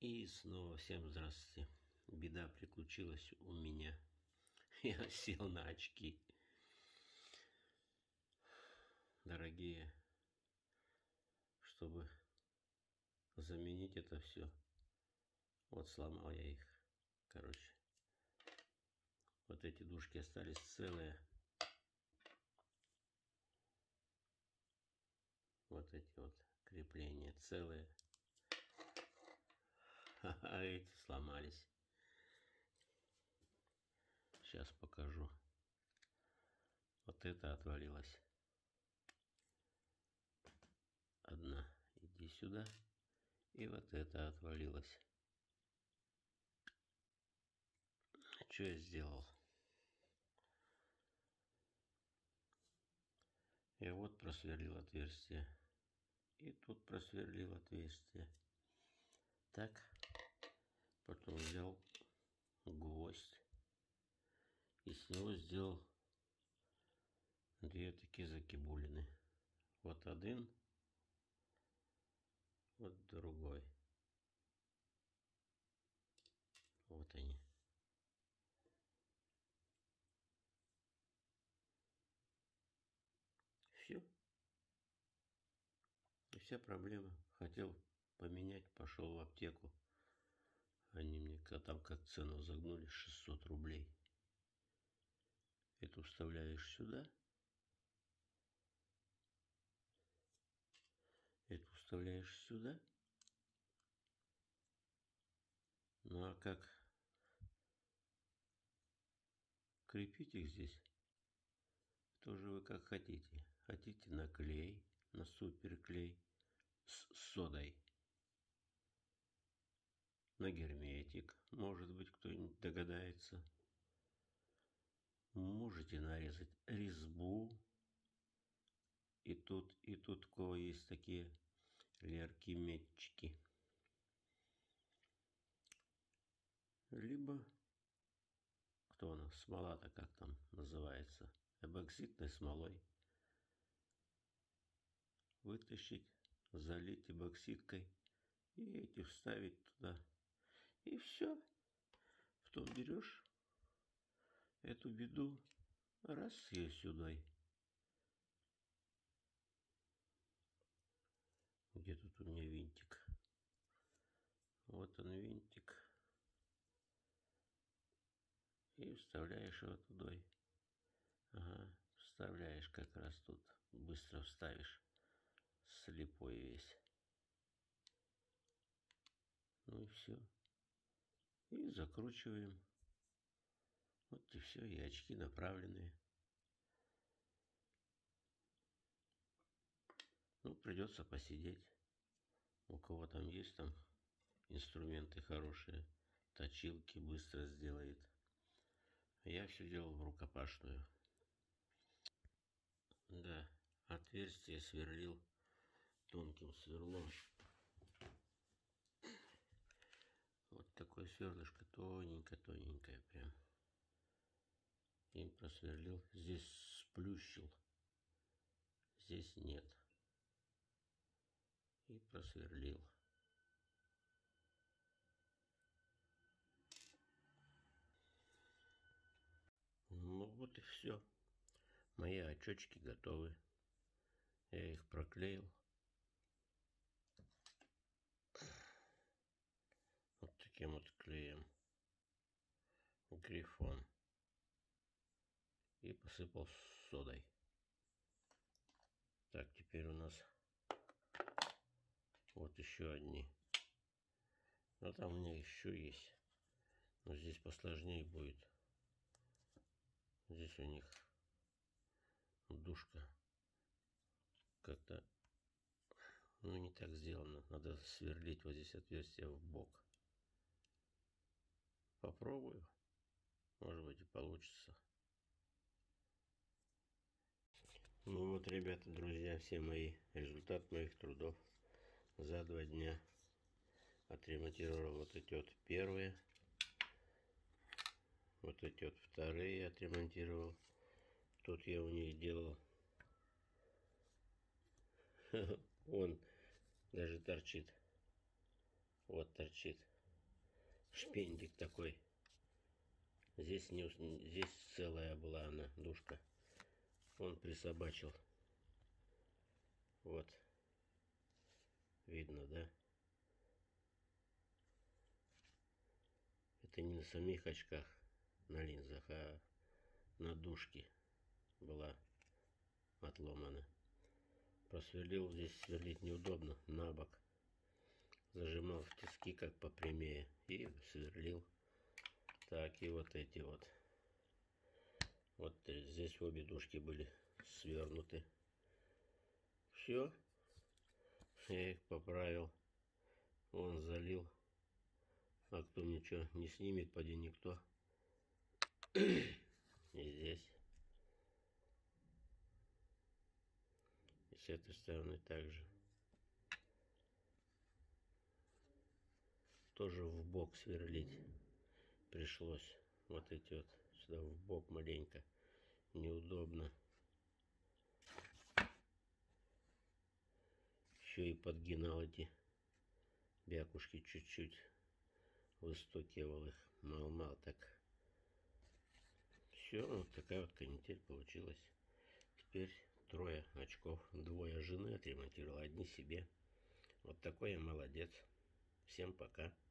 И снова всем здравствуйте. Беда приключилась у меня. Я сел на очки. Дорогие, чтобы заменить это все. Вот сломал я их. Короче. Вот эти дужки остались целые. Вот эти вот крепления целые. А эти сломались. Сейчас покажу. Вот это отвалилось. Одна. Иди сюда. И вот это отвалилось. Что я сделал? Я вот просверлил отверстие. И тут просверлил отверстие. Так. Потом взял гвоздь. И с него сделал две такие закибулины. Вот один. Вот другой. Вот они. Все. И вся проблема. Хотел поменять, пошел в аптеку. Они мне там как цену загнули, 600 рублей. Это вставляешь сюда. Это вставляешь сюда. Ну а как крепить их здесь? Тоже вы как хотите. Хотите на клей, на суперклей с содой. На герметик. Может быть, кто-нибудь догадается. Можете нарезать резьбу. И тут у кого есть такие леркиметчики. Либо, кто она, смола-то как там называется, эбоксидной смолой. Вытащить, залить эбоксидкой и эти вставить туда. И все. Потом берешь эту беду, раз ее сюда. Где тут у меня винтик? Вот он винтик. И вставляешь его туда. Ага, вставляешь как раз тут. Быстро вставишь. Слепой весь. Ну и все. И закручиваем. Вот и все. И очки направленные. Ну, придется посидеть. У кого там есть там инструменты хорошие. Точилки быстро сделает. Я все делал в рукопашную. Да, отверстие сверлил тонким сверлом. Вот такое сверлышко тоненькое прям. Им просверлил. Здесь сплющил. Здесь нет. И просверлил. Ну вот и все. Мои очечки готовы. Я их проклеил. Вот таким вот клеем. Грифон. И посыпал содой. Так, теперь у нас вот еще одни. Но там у меня еще есть. Но здесь посложнее будет. Здесь у них дужка как-то, ну, не так сделано. Надо сверлить вот здесь отверстие в бок. Попробую. Может быть и получится. Ну вот, ребята, друзья, все мои, результат моих трудов за 2 дня. Отремонтировал вот эти вот первые. Вот эти вот вторые отремонтировал. Тут я у них делал. Он даже торчит. Вот торчит. шпендик такой. Здесь, здесь целая была она, душка. Он присобачил. Вот. Видно, да? Это не на самих очках, на линзах, а на дужке была отломана. Просверлил, здесь сверлить неудобно, на бок. Зажимал в тиски как попрямее и сверлил. Так, и вот эти вот. Вот здесь обе дужки были свернуты. Все. Я их поправил. Он залил. А кто ничего не снимет, поди никто. И здесь. И с этой стороны также. Тоже в бок сверлить пришлось. Вот эти вот сюда в бок маленько. Неудобно. Еще и подгинал эти бякушки чуть-чуть. Выстукивал их. Мал-мал так. Все, вот такая вот канитель получилась. Теперь 3 очков. 2 жены отремонтировал, 1 себе. Вот такой я молодец. Всем пока.